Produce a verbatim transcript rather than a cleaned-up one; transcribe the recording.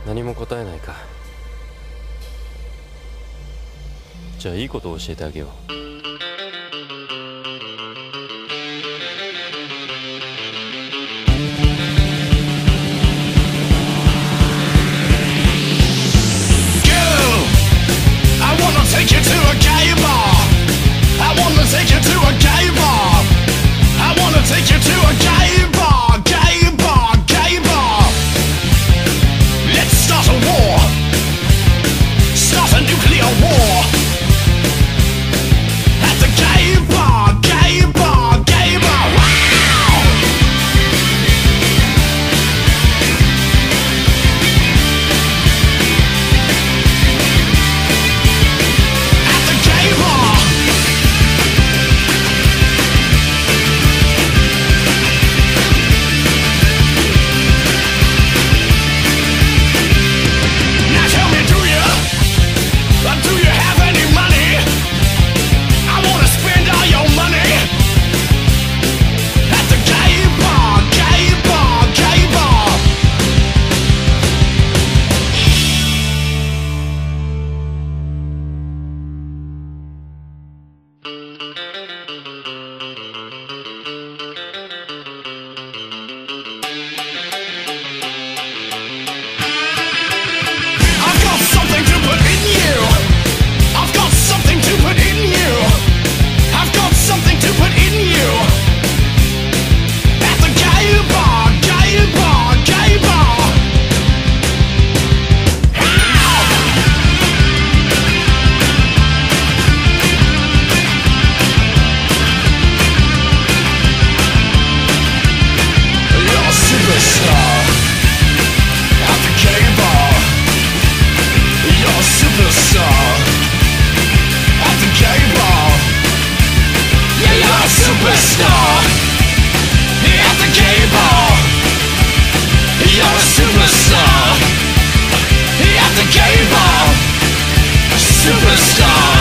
何も答えないか。じゃあいいことを教えてあげよう。 Take you to a gay bar. I wanna take you to a gay bar. I wanna take you to a gay bar, gay bar, gay bar. Let's start a war. Start a nuclear war. At the gay bar, gay bar, gay bar. Wow! Superstar.